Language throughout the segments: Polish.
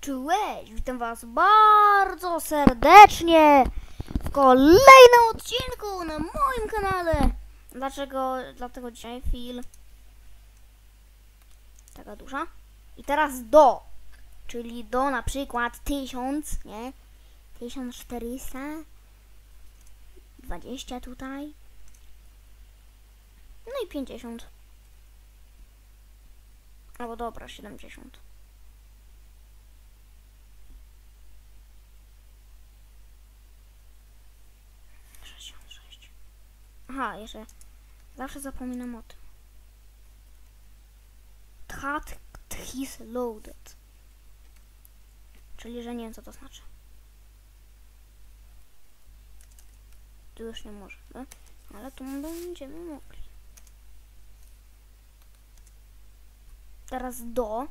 Cześć, witam was bardzo serdecznie w kolejnym odcinku na moim kanale. Dlatego dzisiaj film taka duża. I teraz do, czyli do na przykład 1000, nie? 1420 tutaj. No i 50. Albo dobra, 70. Aha, jeszcze zawsze zapominam o tym. That is loaded. Czyli, że nie wiem, co to znaczy. Tu już nie możemy, ale tu będziemy mogli. Teraz do.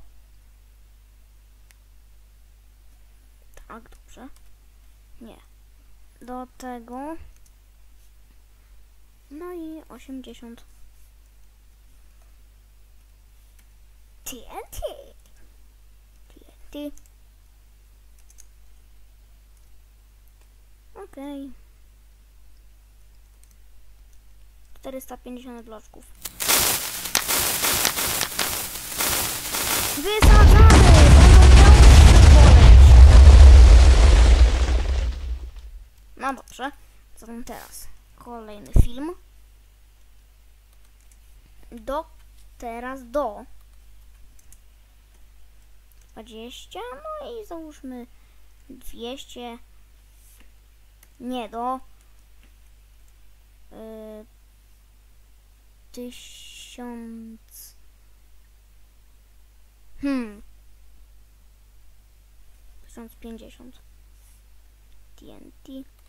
Tak, dobrze. Nie. Do tego. No i 80. TNT. Okej. 450 bloczków. Wysadzamy! No dobrze. Co tam teraz? Kolejny film. Teraz do 20, no i załóżmy 200, nie, do 1000, 1050 TNT.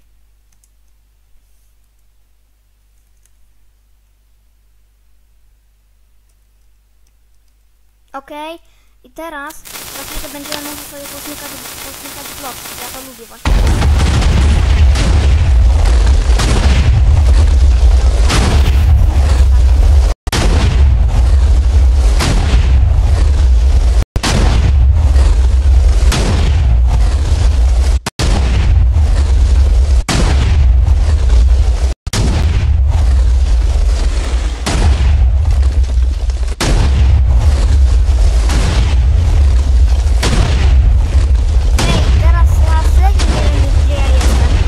Okej, i teraz za chwilę będziemy mogli sobie posnikać bloczki. Ja to lubię właśnie. Teraz ja nie wiem, gdzie ja jestem.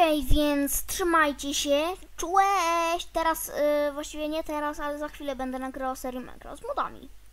Okej, więc trzymajcie się. Cześć! Teraz, właściwie nie teraz, ale za chwilę będę nagrywał serię Minecraft z modami.